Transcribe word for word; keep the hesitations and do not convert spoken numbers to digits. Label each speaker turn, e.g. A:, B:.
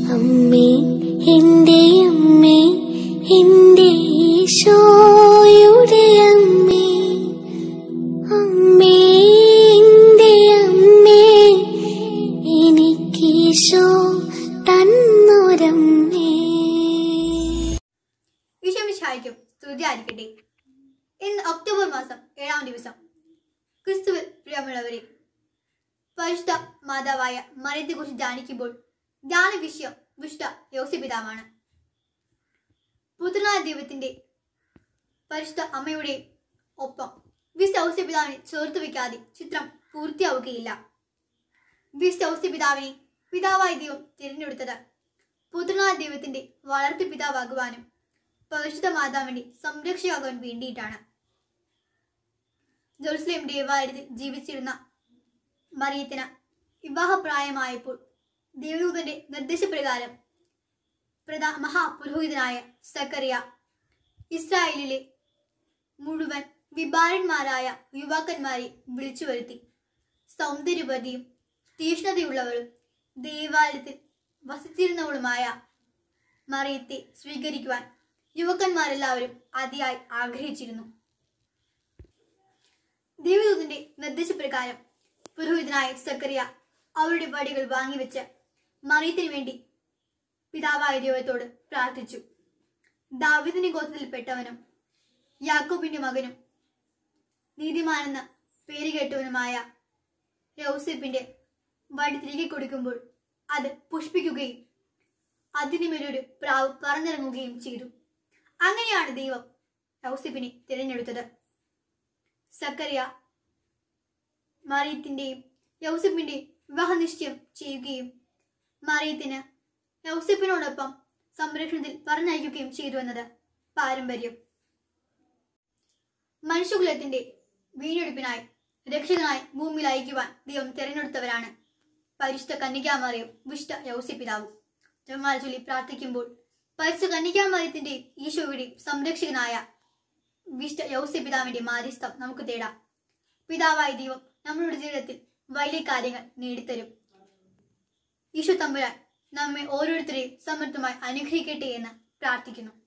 A: അമ്മേ എന്റെ അമ്മേ എന്റെ ഈശോയുടെ അമ്മേ അമ്മേ എന്റെ അമ്മേ എനിക്ക് ഈശോ തന്നൊരമ്മേ.
B: ഈശോ മിശിഹായ്ക്കും സ്തുതിയായിരിക്കട്ടെ. ഇന്ന് ഒക്ടോബർ മാസം ഏഴാം ദിവസം. ക്രിസ്തുവിൽ പ്രിയമുള്ളവരെ, പരിശുദ്ധ മാതാവായ മറിയത്തെക്കുറിച്ച് ധ്യാനിക്കുമ്പോൾ ധ്യാന വിഷയം വിശുദ്ധ യോസേപ്പിതാവാണ്. പുത്രനായ ദൈവത്തിന്റെ പരിശുദ്ധ അമ്മയുടെ ഒപ്പം വിശുദ്ധ യോസേപ്പിതാവിനെ ചേർത്ത് വയ്ക്കാതെ ചിത്രം പൂർത്തിയാവുകയില്ല. വിശുദ്ധ യോസേപ്പിതാവിനെ പിതാവായ ദൈവം തിരഞ്ഞെടുത്തത് പുത്രനായ ദൈവത്തിന്റെ വളർത്തു പിതാവാകുവാനും പരിശുദ്ധ മാതാവിന്റെ സംരക്ഷകയാകാൻ വേണ്ടിയിട്ടാണ്. ജെറുസലേം ദേവാലയത്തിൽ ജീവിച്ചിരുന്ന മറിയത്തിന് വിവാഹപ്രായമായപ്പോൾ ദേവദൂതന്റെ നിർദ്ദേശപ്രകാരം പ്രധാ മഹാപുരോഹിതനായ സക്കറിയ ഇസ്രായേലിലെ മുഴുവൻ വിഭാരന്മാരായ യുവാക്കന്മാരെ വിളിച്ചു വരുത്തി. സൗന്ദര്യവതിയും തീഷ്ണതയുള്ളവളും ദേവാലയത്തിൽ വസിച്ചിരുന്നവളുമായ മറിയത്തെ സ്വീകരിക്കുവാൻ യുവക്കന്മാരെല്ലാവരും അതിയായി ആഗ്രഹിച്ചിരുന്നു. ദേവദൂതന്റെ നിർദ്ദേശപ്രകാരം പുരോഹിതനായ സക്കറിയ അവരുടെ വടികൾ വാങ്ങിവെച്ച് മറിയത്തിന് വേണ്ടി പിതാവായ ദൈവത്തോട് പ്രാർത്ഥിച്ചു. ദാവീദിന്റെ ഗോത്രത്തിൽപ്പെട്ടവനും യാക്കോബിന്റെ മകനും നീതിമാനെന്ന് പേരുകേട്ടവനുമായ യോസേപ്പിന്റെ വടി തിരികെ കൊടുക്കുമ്പോൾ അത് പുഷ്പിക്കുകയും അതിനുമേലൊരു പ്രാവ് പറന്നിറങ്ങുകയും ചെയ്തു. അങ്ങനെയാണ് ദൈവം യോസേപ്പിനെ തിരഞ്ഞെടുത്തത്. സക്കറിയ മറിയത്തിന്റെയും യോസേപ്പിന്റെയും വിവാഹ നിശ്ചയം ചെയ്യുകയും മറിയത്തിന് യോസേപ്പിനോടൊപ്പം സംരക്ഷണത്തിൽ പറഞ്ഞയക്കുകയും ചെയ്തു എന്നത് പാരമ്പര്യം. മനുഷ്യകുലത്തിന്റെ വീണ്ടെടുപ്പിനായി രക്ഷകനായി ഭൂമിയിൽ അയക്കുവാൻ ദൈവം തിരഞ്ഞെടുത്തവരാണ് പരിശുദ്ധ കന്യകാമറിയം വിശുദ്ധ യോസേപ്പിതാവും. ജപമാല ചൊല്ലി പ്രാർത്ഥിക്കുമ്പോൾ പരിശുദ്ധ കന്യകാമറിയത്തിന്റെയും ഈശോയുടെയും സംരക്ഷകനായ വിശുദ്ധ യോസേപ്പിതാവിന്റെ മാധ്യസ്ഥം നമുക്ക് തേടാം. പിതാവായ ദൈവം നമ്മുടെ ജീവിതത്തിൽ വലിയ കാര്യങ്ങൾ നേടിത്തരും. ഈശോ തമ്പുരാൻ നമ്മെ ഓരോരുത്തരെയും സമൃദ്ധമായി അനുഗ്രഹിക്കട്ടെ എന്ന് പ്രാർത്ഥിക്കുന്നു.